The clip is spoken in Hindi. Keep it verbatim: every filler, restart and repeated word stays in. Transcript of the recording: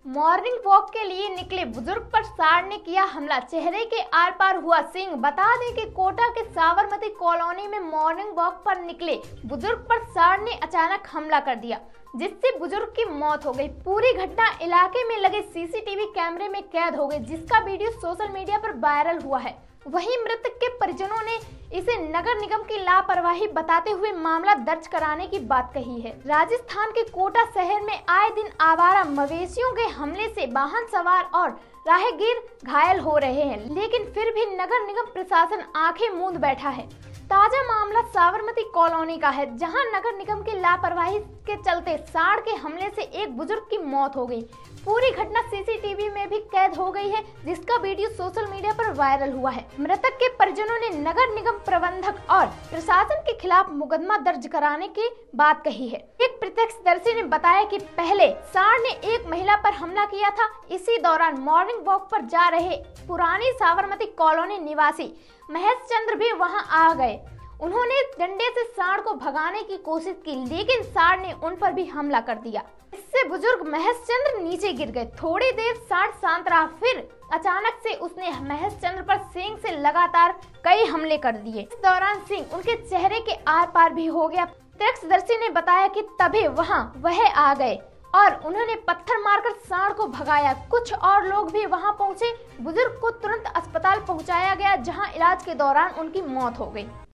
मॉर्निंग वॉक के लिए निकले बुजुर्ग पर सांड ने किया हमला, चेहरे के आर पार हुआ सींग। बता दें कि कोटा के साबरमती कॉलोनी में मॉर्निंग वॉक पर निकले बुजुर्ग पर सांड ने अचानक हमला कर दिया, जिससे बुजुर्ग की मौत हो गई। पूरी घटना इलाके में लगे सीसीटीवी कैमरे में कैद हो गई, जिसका वीडियो सोशल मीडिया पर वायरल हुआ है। वहीं मृतक के परिजनों ने इसे नगर निगम की लापरवाही बताते हुए मामला दर्ज कराने की बात कही है। राजस्थान के कोटा शहर में आए दिन आवारा मवेशियों के हमले से वाहन सवार और राहगीर घायल हो रहे हैं, लेकिन फिर भी नगर निगम प्रशासन आंखें मूंद बैठा है। ताजा मामला साबरमती कॉलोनी का है, जहां नगर निगम की लापरवाही के चलते सांड के हमले से एक बुजुर्ग की मौत हो गई। पूरी घटना सीसीटीवी में भी कैद हो गई है, जिसका वीडियो सोशल मीडिया पर वायरल हुआ है। मृतक के परिजनों ने नगर निगम प्रबंधक और प्रशासन के खिलाफ मुकदमा दर्ज कराने की बात कही है। एक प्रत्यक्षदर्शी ने बताया कि पहले सांड ने एक महिला पर हमला किया था। इसी दौरान मॉर्निंग वॉक पर जा रहे पुरानी साबरमती कॉलोनी निवासी महेश चंद्र भी वहां आ गए। उन्होंने डंडे से सांड को भगाने की कोशिश की, लेकिन सांड ने उन पर भी हमला कर दिया। इससे बुजुर्ग महेश चंद्र नीचे गिर गए। थोड़ी देर सांड शांत रहा, फिर अचानक से उसने महेश चंद्र पर सींग से लगातार कई हमले कर दिए। इस दौरान सींग उनके चेहरे के आर पार भी हो गया। प्रत्यक्षदर्शी ने बताया कि तभी वहां वह आ गए और उन्होंने पत्थर मारकर सांड को भगाया। कुछ और लोग भी वहां पहुंचे। बुजुर्ग को तुरंत अस्पताल पहुंचाया गया, जहां इलाज के दौरान उनकी मौत हो गई।